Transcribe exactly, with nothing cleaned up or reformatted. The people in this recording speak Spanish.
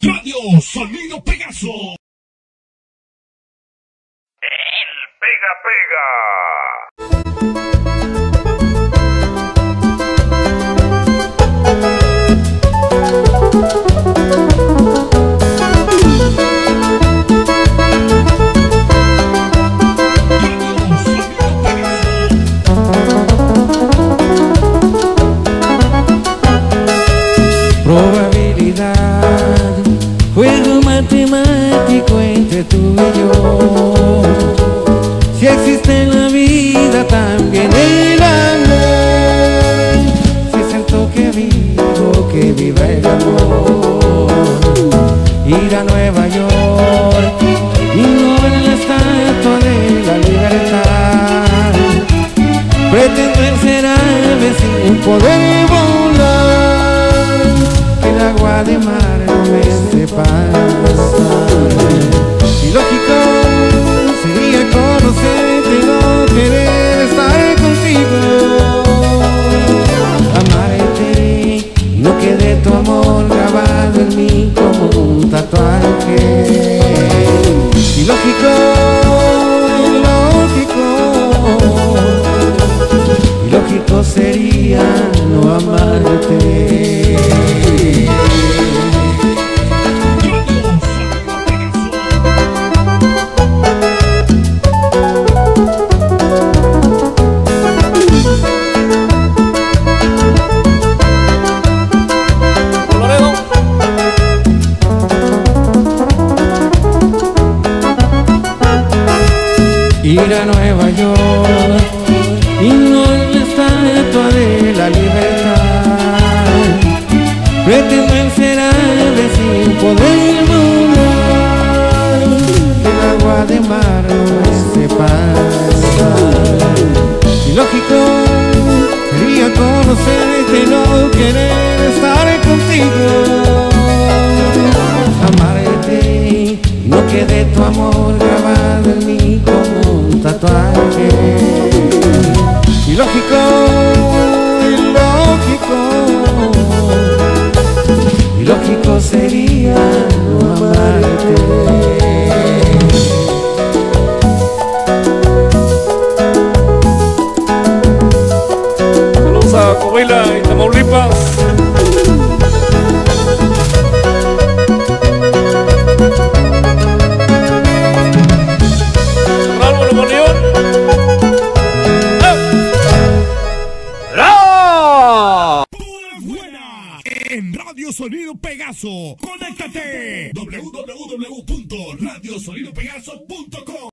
Radio Sonido Pegaso. El Pega Pega. Probabilidad, juego matemático entre tú y yo. Si existe en la vida también el amor, si es el toque vivo que viva el amor. Ir a Nueva York y no ver la estatua de la libertad. Pretender ser ave sin poder volar, el agua de mar no me sepa pasar. Ilógico sería conocerte y no querer estar contigo. Amarte y no quede tu amor grabado en mí como un tatuaje. Ilógico, ilógico, ilógico sería no amarte. Ir a Nueva York y no en la estatua de la libertad. Pretender ser ave sin poder volar, el agua de mar no se pasa. Ilógico sería conocerte y no querer estar contigo. Amarte y no quede tu amor grabado en mí como un tatuaje. Ilógico, ilógico, ilógico sería no amarte. Saludos a Coahuila y Tamaulipas. En Radio Sonido Pegaso, conéctate. doble u doble u doble u punto radio sonido pegaso punto com